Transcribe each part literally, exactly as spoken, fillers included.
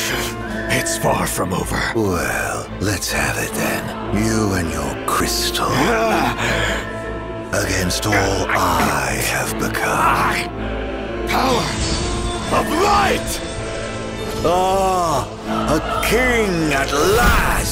It's far from over. Well, let's have it then. You and your crystal. Against all I have become. Power of light! Ah, a king at last!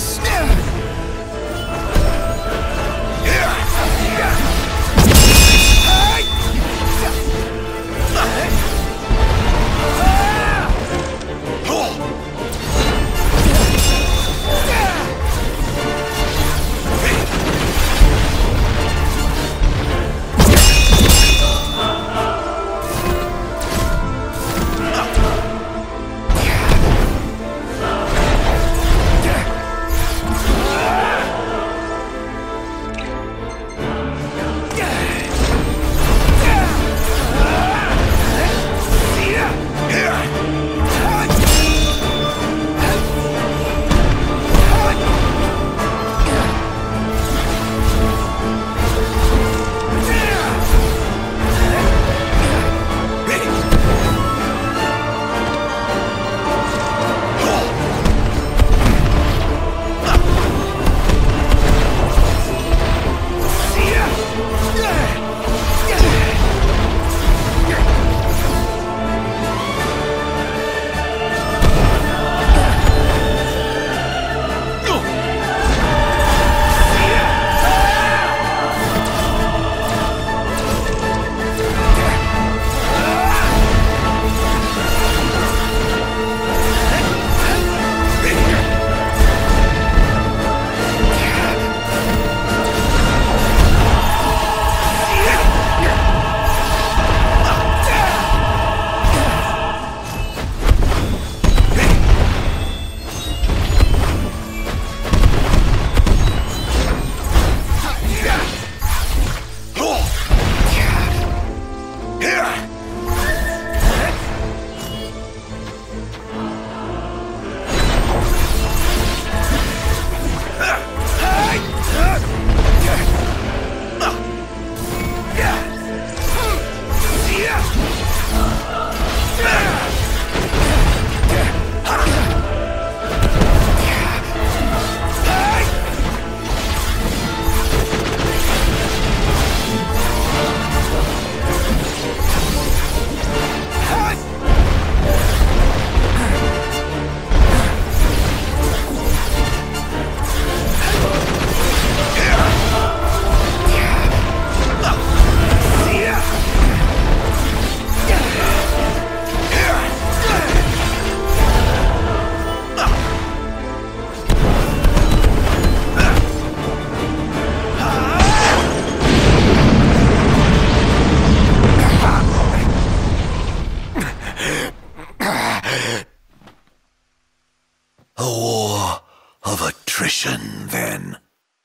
A war of attrition, then.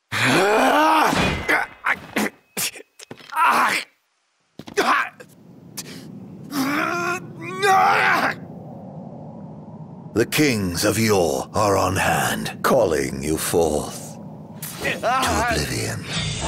The kings of yore are on hand, calling you forth to oblivion.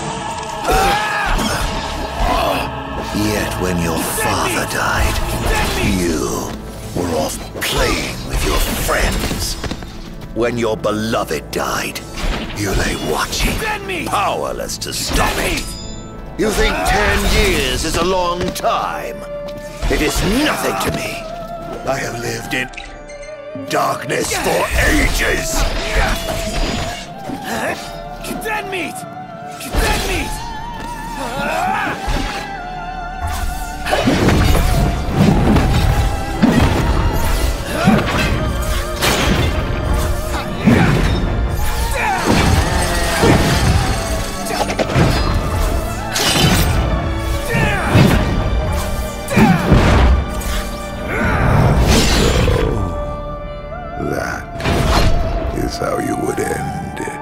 Yet when your father died, you were off playing with your friends. When your beloved died, you lay watching, powerless to stop it. You think ten years is a long time? It is nothing to me. I have lived in darkness for ages! Dead meat! Dead meat! That is how you would end it.